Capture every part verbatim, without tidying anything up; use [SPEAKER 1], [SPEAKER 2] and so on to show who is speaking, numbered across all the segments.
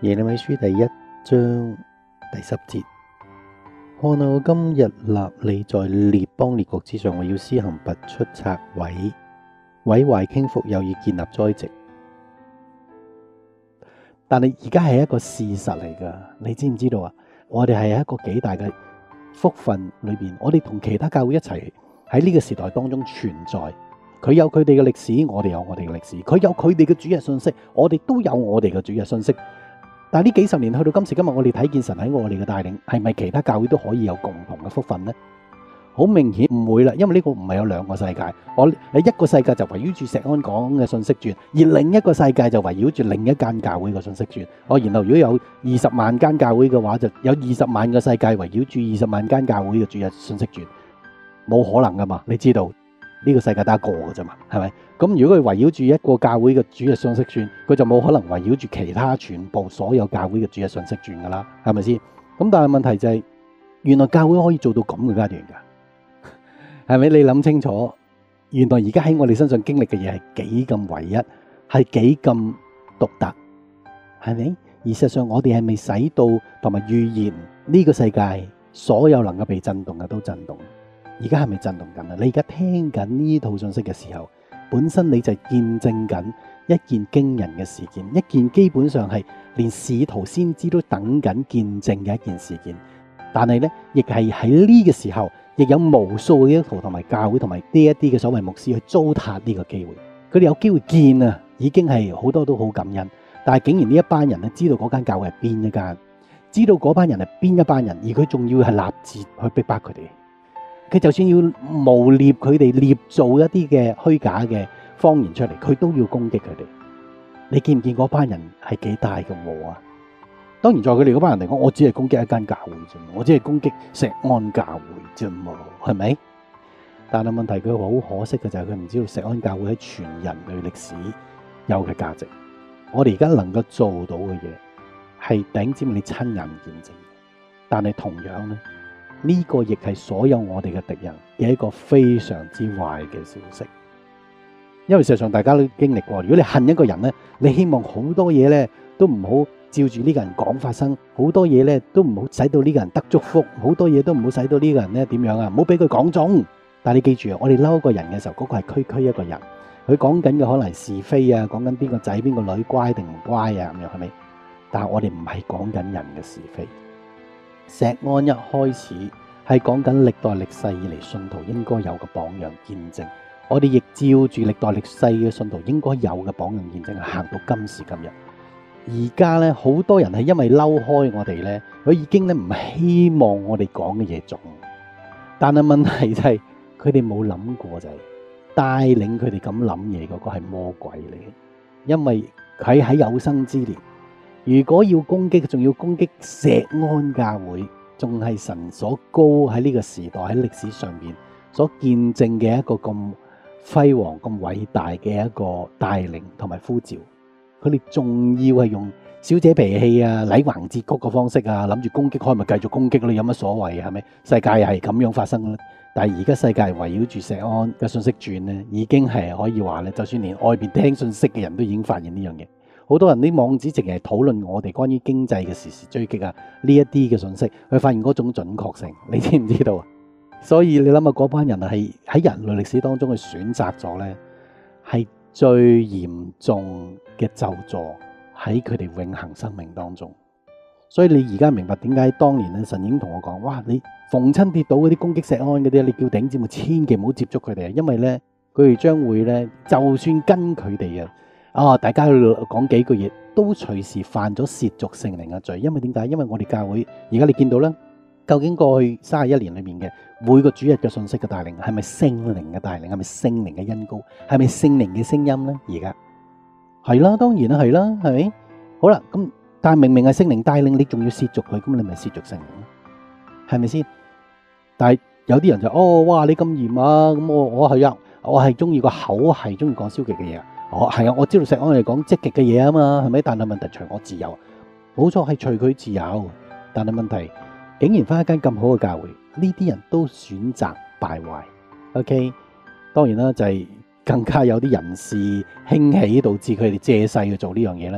[SPEAKER 1] 耶利米書第一章第十節，看啊，我今日立你在列邦列國之上，我要施行拔出、拆毀、毀壞、傾覆，又要建立、栽植。但係而家係一個事實嚟㗎，你知唔知道啊？我哋係一個幾大嘅福分裏邊，我哋同其他教會一齊喺呢個時代當中存在。佢有佢哋嘅歷史，我哋有我哋嘅歷史；佢有佢哋嘅主日信息，我哋都有我哋嘅主日信息。但係呢幾十年去到今時今日，我哋睇見神喺我哋嘅帶領，係咪其他教會都可以有共同嘅福分呢？好明顯唔會啦，因為呢個唔係有兩個世界。我喺一個世界就圍繞住石安講嘅信息轉，而另一個世界就圍繞住另一間教會嘅信息轉。我然後如果有二十萬間教會嘅話，就有二十萬個世界圍繞住二十萬間教會嘅主日信息轉，冇可能噶嘛？你知道呢個世界得一個嘅啫嘛，係咪？咁如果佢圍繞住一個教會嘅主日信息轉，佢就冇可能圍繞住其他全部所有教會嘅主日信息轉噶啦，係咪先？咁但係問題就係，原來教會可以做到咁嘅階段噶，係咪？你諗清楚，原來而家喺我哋身上經歷嘅嘢係幾咁唯一，係幾咁獨特，係咪？而事實上我哋係未使到同埋預言呢個世界所有能夠被震動嘅都震動。而家係咪震動緊啊？你而家聽緊呢套信息嘅時候，本身你就見證緊一件驚人嘅事件，一件基本上係連使徒先知都等緊見證嘅一件事件。但係呢，亦係喺呢個時候，亦有無數嘅基督徒同埋教會同埋呢一啲嘅所謂牧師去糟蹋呢個機會。佢哋有機會見啊，已經係好多都好感恩。但係竟然呢一班人咧，知道嗰間教會係邊一間，知道嗰班人係邊一班人，而佢仲要係立志去逼迫佢哋。佢就算要誣衊佢哋，捏造一啲嘅虛假嘅謊言出嚟，佢都要攻擊佢哋。你見唔見嗰班人係幾大嘅禍啊？當然，在佢哋嗰班人嚟講，我只係攻擊一間教會啫，我只係攻擊石安教會啫嘛，係咪？但係問題佢好可惜嘅就係佢唔知道石安教會喺全人類歷史有嘅價值。我哋而家能夠做到嘅嘢係頂尖你親眼見證，但係同樣呢。呢個亦係所有我哋嘅敵人嘅一個非常之壞嘅消息，因為事實上大家都經歷過。如果你恨一個人呢，你希望好多嘢呢都唔好照住呢個人講發生，好多嘢呢都唔好使到呢個人得祝福，好多嘢都唔好使到呢個人呢點樣啊，唔好俾佢講中。但係你記住啊，我哋嬲一個人嘅時候，嗰個係區區一個人，佢講緊嘅可能係是非啊，講緊邊個仔邊個女乖定唔乖啊咁樣，係咪？但係我哋唔係講緊人嘅是非。石安一開始係講緊歷代歷世以嚟信徒應該有嘅榜樣見證，我哋亦照住歷代歷世嘅信徒應該有嘅榜樣見證行到今時今日。而家咧好多人係因為嬲開我哋咧，佢已經咧唔希望我哋講嘅嘢中。但係問題就係佢哋冇諗過就係帶領佢哋咁諗嘢嗰個係魔鬼嚟嘅，因為佢喺有生之年。如果要攻擊，仲要攻擊石安教會，仲係神所高喺呢個時代喺歷史上邊所見證嘅一個咁輝煌、咁偉大嘅一個帶領同埋呼召。佢哋仲要係用小姐脾氣啊、禮橫節曲嘅方式啊，諗住攻擊開咪繼續攻擊咯，有乜所謂係咪？世界係咁樣發生啦。但係而家世界圍繞住石安嘅信息轉咧，已經係可以話咧，就算連外邊聽信息嘅人都已經發現呢樣嘢。好多人啲網址淨係討論我哋關於經濟嘅時事追擊啊，呢一啲嘅信息，佢發現嗰種準確性，你知唔知道啊？所以你諗下嗰班人係喺人類歷史當中去選擇咗呢，係最嚴重嘅咒詛喺佢哋永恆生命當中。所以你而家明白點解當年咧神已經同我講，哇！你逢親跌倒嗰啲攻擊石安嗰啲，你叫頂姊妹千祈唔好接觸佢哋啊，因為呢，佢哋將會呢，就算跟佢哋啊。啊！大家去講幾句嘢，都隨時犯咗褻瀆聖靈嘅罪。因為點解？因為我哋教會而家你見到啦，究竟過去三十一年裏面嘅每個主日嘅信息嘅帶領，係咪聖靈嘅帶領？係咪聖靈嘅恩膏？係咪聖靈嘅聲音呢？而家係啦，當然啦，係啦，係咪？好啦，咁但係明明係聖靈帶領，你仲要褻瀆佢，咁你咪褻瀆聖靈咯？係咪先？但係有啲人就哦，哇！你咁嚴啊！咁我我係啊，我係中意個口係中意講消極嘅嘢啊！哦，係啊，我知道石安係講積極嘅嘢啊嘛，係咪？但係問題隨我自由，冇錯係隨佢自由。但係問題竟然翻一間咁好嘅教會，呢啲人都選擇敗壞。OK， 當然啦，就係更加有啲人事興起，導致佢哋借勢去做呢樣嘢啦。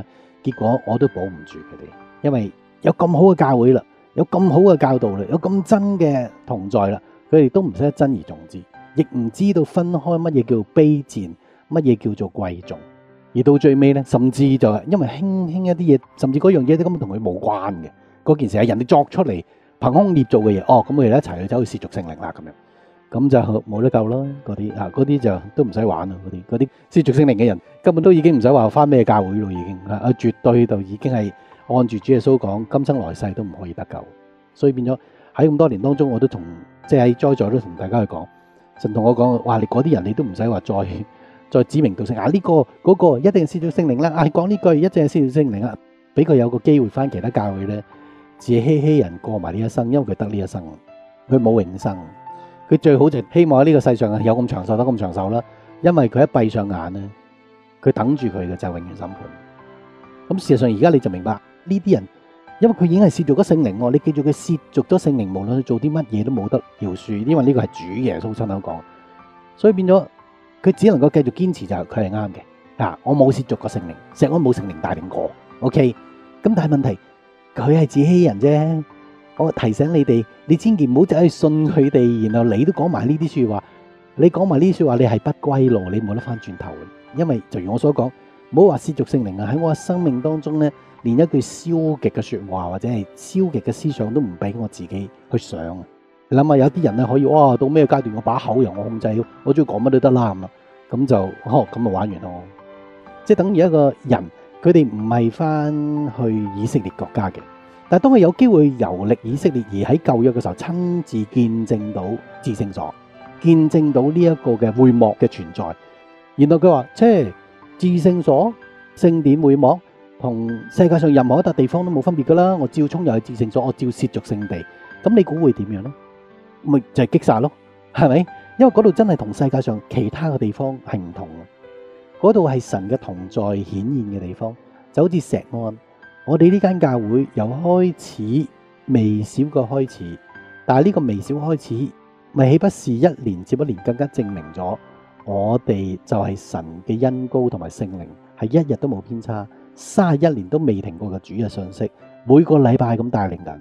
[SPEAKER 1] 結果我都保唔住佢哋，因為有咁好嘅教會啦，有咁好嘅教導啦，有咁真嘅同在啦，佢哋都唔識得珍而重之，亦唔知道分開乜嘢叫做卑賤，乜嘢叫做貴重。而到最尾咧，甚至就係因為輕輕一啲嘢，甚至嗰樣嘢都根本同佢冇關嘅，嗰件事係人哋作出嚟憑空捏造嘅嘢，哦，咁佢哋一齊去走去褻瀆聖靈啦，咁樣，咁就冇得救啦。嗰啲啊，嗰啲就都唔使玩啦。嗰啲嗰啲褻瀆聖靈嘅人，根本都已經唔使話返咩教會咯，已經啊，絕對就已經係按住主耶穌講，今生來世都唔可以得救。所以變咗喺咁多年當中，我都同即係喺在座都同大家去講，神同我講，哇！你嗰啲人你都唔使話再。再指名道姓啊！呢、這個嗰、那個一定係褻瀆聖靈啦！啊，講呢句一定係褻瀆聖靈啦！俾佢有個機會翻其他教會咧，自欺欺人過埋呢一生，因為佢得呢一生，佢冇永生。佢最好就希望喺呢個世上啊有咁長壽得咁長壽啦，因為佢一閉上眼咧，佢等住佢嘅就係永遠審判。咁事實上而家你就明白呢啲人，因為佢已經係褻瀆咗聖靈喎。你記住佢褻瀆咗聖靈，無論佢做啲乜嘢都冇得饒恕，因為呢個係主耶穌親口講，所以變咗。佢只能夠繼續堅持就係佢係啱嘅，啊！我冇褻瀆過聖靈，錫安冇聖靈帶領過 ，OK。咁但係問題，佢係自欺人啫。我提醒你哋，你千祈唔好走去信佢哋，然後你都講埋呢啲説話，你講埋呢啲説話，你係不歸路，你冇得翻轉頭嘅。因為就如我所講，唔好話褻瀆聖靈啊！喺我嘅生命當中咧，連一句消極嘅説話或者係消極嘅思想都唔俾我自己去想。你諗下，有啲人咧可以哇，到咩階段我把口由我控制，我中意講乜都得啦咁啊，咁就呵咁就玩完咯。即係等於一個人，佢哋唔係翻去以色列國家嘅，但係當佢有機會遊歷以色列而喺舊約嘅時候，親自見證到至聖所，見證到呢一個嘅會幕嘅存在，然後佢話：即係至聖所、聖殿會幕同世界上任何一笪地方都冇分別噶啦，我照衝入去至聖所，我照褻瀆聖地，咁你估會點樣咧？咪就係擊殺咯，係咪？因為嗰度真係同世界上其他嘅地方係唔同嘅，嗰度係神嘅同在顯現嘅地方，就好似錫安。我哋呢間教會由開始微小嘅開始，但係呢個微小開始，咪豈不是一年接一年更加證明咗我哋就係神嘅恩膏同埋聖靈，係一日都冇偏差，三十一年都未停過嘅主嘅信息，每個禮拜咁帶領緊。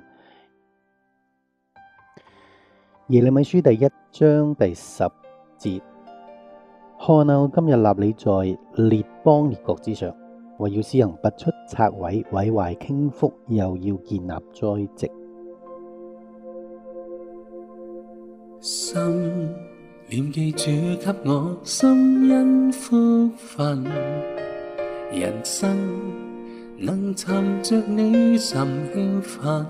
[SPEAKER 1] 耶利米書第一章第十節，看啊，我今日立你在列邦列國之上，為要施行拔出、拆毀、毀壞、傾覆，又要建立、栽植。
[SPEAKER 2] 心念記主給我心恩福分，人生能尋着你甚興奮，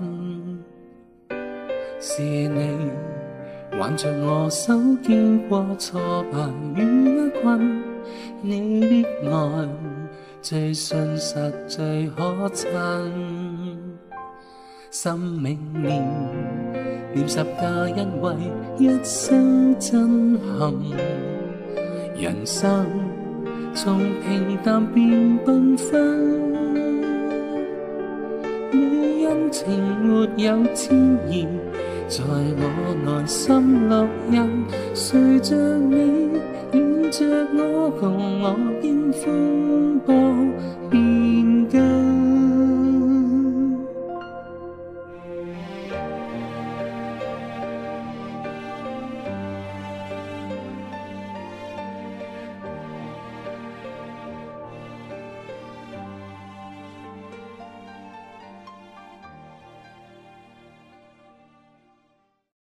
[SPEAKER 2] 是你挽着我手，經過挫敗與厄困，你的愛最信實最可親。生命念念十架恩惠，一生震撼。人生從平淡變繽紛，你恩情沒有遷移，在我內心烙印。誰像你戀着我，共我經風波變更。